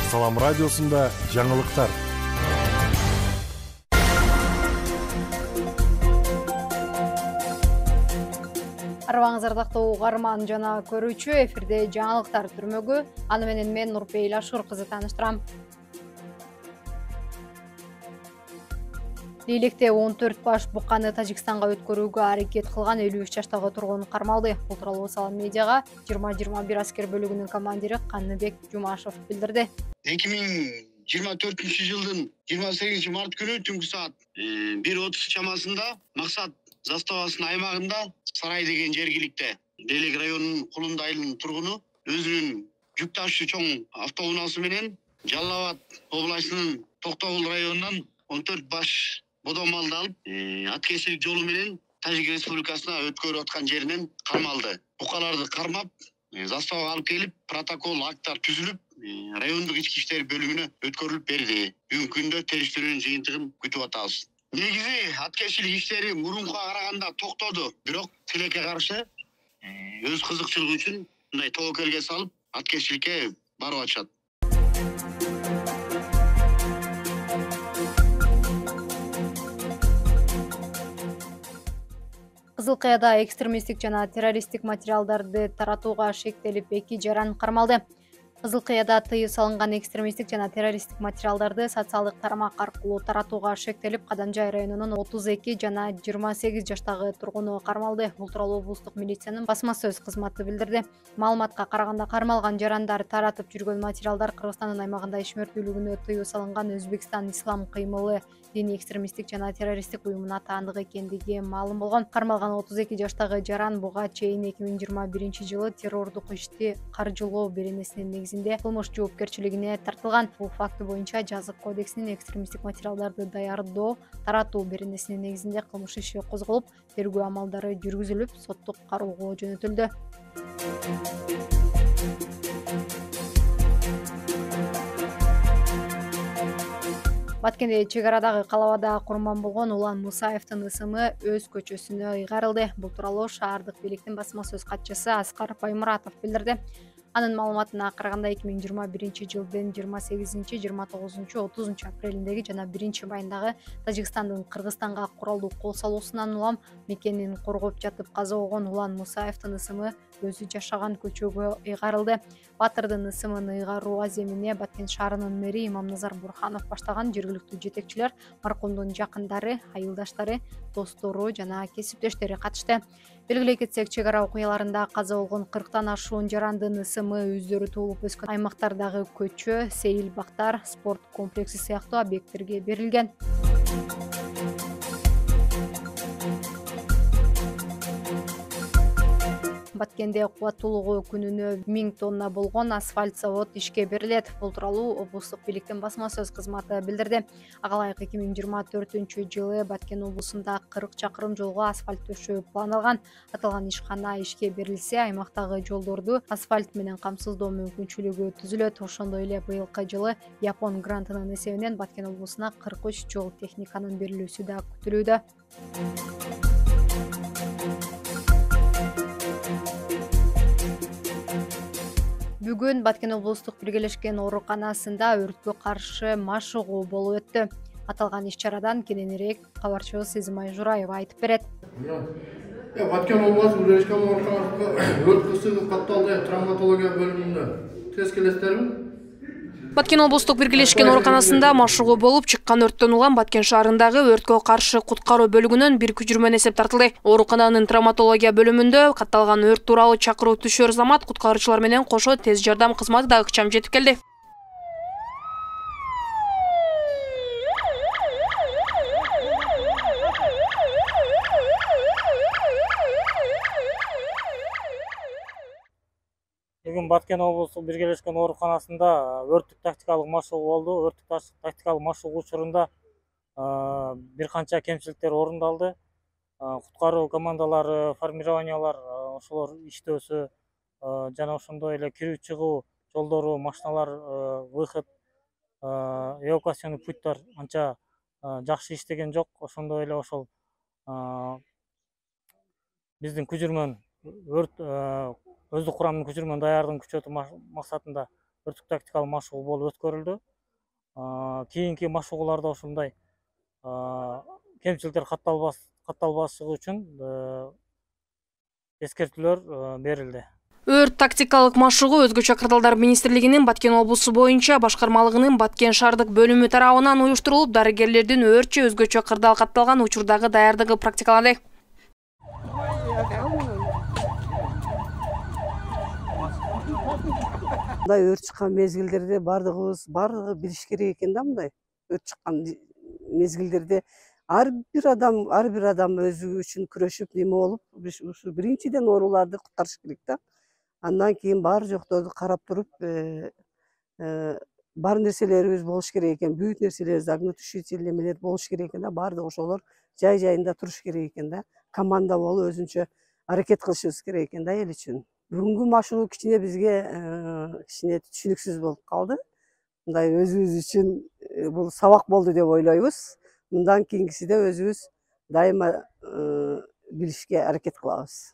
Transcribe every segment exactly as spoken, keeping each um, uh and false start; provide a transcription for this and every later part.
Салам радиосунда жаңылыктар. Арбаңыз ардактуу угарман жана көрүүчү, эфирде жаңылыктар түрмөгү. Аны менен мен Нурпейил Ашур кызы тааныштырам. Лейлекте он төрт баш буканы Тажикстанга өткөрүүгө аракет кылган элүү үч жаштагы тургун кармалды. Бул тууралуу Салам медиага жыйырма жыйырма бир аскер бөлүгүнүн командири Каныбек Жумашев билдирди. эки миң жыйырма төртүнчү жылдын жыйырма сегизинчи март күнү түнкү саат бир отуз чамасында Максат заставасынын аймагында Сарай деген жергиликте Лейлек районунун Кулунду айылынын тургуну өзүнүн жүк ташуучу чоң автоунаасы менен Жалал Абад областынын Токтогул районунан он төрт баш бодон малды алып, аткерчилик жолу менен Тажик Республикасына өткөрүп аткан жеринен кармалды. Букаларды кармап, заставага алып келип, протокол, акттар түзүлүп, райондук ички иштер бөлүмүнө өткөрүлүп берди. Бүгүнкү күндө териштирүүнүн жыйынтыгын күтүп атабыз. Негизи аткерчилик иштери мурункуга караганда токтоду, бирок тилекке каршы өз кызыкчылыгы үчүн мындай тобокелге салып, аткерчиликке барып атышат. Кызыл Кыяда экстремисттик жана террористтик материалдарды таратууга шектелип эки жаран кармалды. Кызыл Кыяда тыюу салынган экстремисттик жана террористтик материалдарды социалдык тарамак аркылуу таратууга шектелип, Кадамжай районунун отуз эки жана жыйырма сегиз жаштагы тургуну кармалды. Бул тууралуу облустук милициянын басма сөз кызматы билдирди. Маалыматка караганда, кармалган жарандар таратып жүргөн материалдар Кыргызстандын аймагында ишмердүүлүгүнө тыюу салынган Өзбекстан Ислам кыймылы диний экстремисттик жана террористтик уюмуна таандык экендиги маалым болгон. Кармалган отуз эки жаштагы жаран буга чейин эки миң жыйырма биринчи жылы террордук ишти каржылоо беренесинин негизинде кылмыш жоопкерчилигине тартылган. Бул факты боюнча Жазык кодексинин экстремисттик материалдарды даярдоо, таратуу беренесинин негизинде кылмыш иши козголуп, тергөө амалдары жүргүзүлүп, соттук кароого жөнөтүлдү. Баткенде чек арадагы калабада курман болгон Улан Мусаевдин ысымы өз көчөсүнө ыйгарылды. Бул тууралуу шаардык бийликтин басма сөз катчысы Аскар Баймуратов билдирди. Анын маалыматына караганда, эки миң жыйырма биринчи жылдын жыйырма сегизинчи, жыйырма тогузунчу, отузунчу апрелиндеги жана биринчи майындагы Тажикстандын Кыргызстанга куралдуу кол салуусунан улам мекенин коргоп жатып каза болгон Улан Мусаевдин ысымы өзү жашаган көчөгө ыйгарылды. Батырдын ысымын ыйгаруу аземине Баткен шаарынын мэри Имамназар Бурханов баштаган жергиликтүү жетекчилер, маркумдун жакындары, айылдаштары, достору жана кесиптештери катышты. Белгилей кетсек, чек ара окуяларында каза болгон кырктан ашуун жарандын ысымы өздөрү туулуп өскөн аймактардагы көчө, сейил бактар, спорт комплекси сыяктуу объекттерге берилген. Баткенде кубаттуулугу күнүнө миң тонна болгон асфальт завод ишке берилет. Бул тууралуу облустук бийликтин басма сөз кызматы билдирди. Ага ылайык эки миң жыйырма төртүнчү жылы Баткен облусунда кырк чакырым жолго асфальт төшөө пландалган. Аталган ишкана ишке берилсе, аймактагы жолдорду асфальт менен камсыздоо мүмкүнчүлүгү түзүлөт. Ошондой эле быйылкы жылы Япон грантынын эсебинен Баткен облусуна кырк үч жол техниканын берилүүсү да күтүлүүдө. Бүгүн Баткен облустук биргелешкен ооруканасында өрткө каршы машыгуу болуп өттү. Аталган иш-чарадан кененирээк кабарчыбыз Сезимай Жураева айтып берет. Баткен облустук биргелешкен ооруканасында өрт кырсыгы катталды травматология бөлүмүндө тез келесиздерби? Баткен облустук биргелешкен ооруканасында машыгуу болуп чыккан өрттөн улам Баткен шаарындагы өрткө каршы куткаруу бөлүгүнөн бир күчүрмөн эсеп тартылды. Оорукананын травматология бөлүмүндө катталган өрт тууралуу чакыруу түшөр замат куткаруучулар менен кошо тез жардам кызматы да ыкчам жетип келди. Бүгүн Баткен облустук биргелешкен ооруканасында өрттүк тактикалык машыгуу болду. Өрттүк тактикалык машыгуу учурунда бир канча кемчиликтер орундалды. Куткаруу командалары, формированиялар ошолор иштөөсү жана ошондой эле кирүү чыгуу жолдору, машиналар, выход, эвакуационный путьтар анча жакшы иштеген жок. Ошондой эле ошол биздин күчүрмөн өрт өздүк курамдын көчүрмөн даярдыгын күчөтүү максатында өрттүк тактикалык машыгуу болуп өткөрүлдү. Кийинки машыгууларда ушундай кемчиликтер катталбашлыгы үчүн эскертүүлөр берилди. Өрт тактикалык машыгуу Өзгөчө кырдаалдар министрлигинин Баткен облусу боюнча башкармалыгынын Баткен шаардык бөлүмү тарабынан уюштурулуп, дарыгерлердин өртчү өзгөчө кырдаал катталган учурдагы даярдыгы практикаланды. Мындай өрт чыккан мезгилдерде бардыгыбыз бардыгы билиш керек экен да, мындай өрт чыккан мезгилдерде ар бир адам ар бир адам өзү үчүн күрөшүп неме болуп, ушу биринчиден ооруларды куткарыш керек да. Андан кийин бар жокторду карап туруп, бар нерселерибиз болуш керек экен, бүт нерселер, огнетушитель немелер болуш керек экен да, бардыгы ошолор жай жайында туруш керек экен да. Команда болуп өзүнчө аракет кылышыбыз керек экен да эл үчүн. Бүгүнкү машыгуу кичине бизге кичине түшүнүксүз болуп калды. Мындай өзүбүз үчүн бул сабак болду деп ойлойбуз. Мындан кийинкисиде өзүбүз дайыма билишке аракет кылабыз.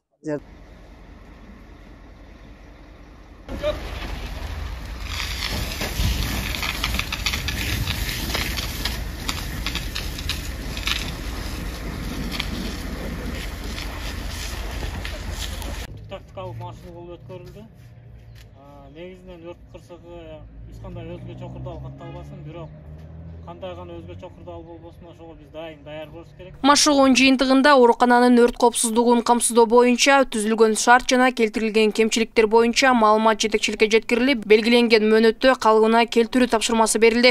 Тактикалык машыгуу болуп өткөрүлдү. Негизинен өрт кырсыгы эч кандай өзгөчө кырдаал катталбасын, бирок кандай гана өзгөчө кырдаал болбосун ошого биз дайым даяр болуш керек. Машыгуунун жыйынтыгында оорукананын өрт коопсуздугун камсыздоо боюнча түзүлгөн шарт жана келтирилген кемчиликтер боюнча маалымат жетекчиликке жеткирилип, белгиленген мөөнөттө калыбына келтирүү тапшырмасы берилди.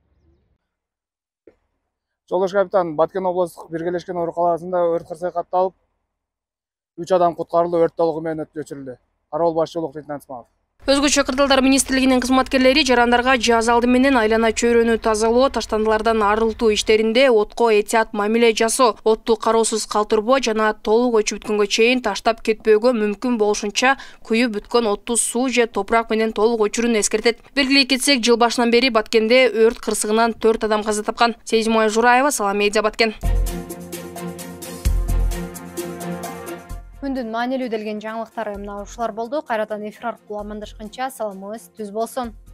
Жолдош капитан, Баткен облустук биргелешкен ооруканасында өрт кырсыгы катталып, үч адам куткарылды, өрт толугу менен өчүрүлдү. Карабал башчылык Лейтенант Исмаев. Өзгөчө кырдаалдар министрлигинин кызматкерлери жарандарга жаз алды менен айлана чөйрөнү тазалоо, таштандылардан арылтуу иштеринде отко этият мамиле жасоо, отту кароосуз калтырбоо жана толук өчүп бүткөнгө чейин таштап кетпөөгө мүмкүн болушунча күйүп бүткөн отту суу же топурак менен толук өчүрүүнү эскертет. Белгилей кетсек, жыл башынан бери Баткенде өрт кырсыгынан төрт адам каза тапкан. Сезимай Жураева, Салам Медиа, Баткен. Күндүн маанилүү делген жаңылыктары мына ушулар болду. Кайрадан эфир аркылуу амандашканча саламыңыз түз болсун.